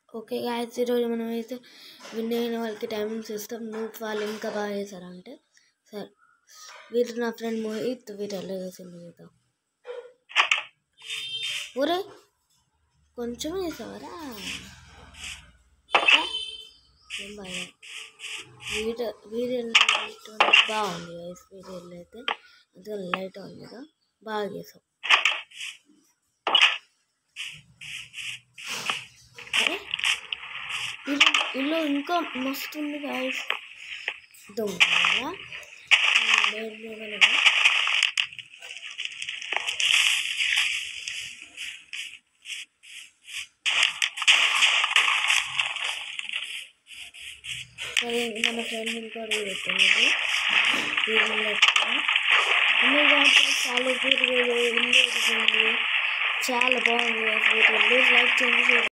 Okay guys, ఈరోజు మనమైతే win అయిన వాళ్ళకి టైమింగ్స్ ఇస్తాం. వాళ్ళు ఇంకా బాగా చేశారంటే సరే. వీరు నా ఫ్రెండ్ మోహిత్, వీరు ఎలా చేసింది చూద్దాం. ఊరే కొంచెం వేసావరా, ఏం బాగా వీడియో బాగుంది గాయ్స్. వీడియోలో అయితే అంతే లైట్ ఉంది కదా, బాగా చేసాం. అరే ఇల్లు ఇంకా మస్తు ఉంది గాయస్. దొంగ సరే, మన ఫ్రెండ్ ఇంకా పెడుతుంది. చాలా ఇల్లు చాలా బాగుంది. లైక్ చేయండి.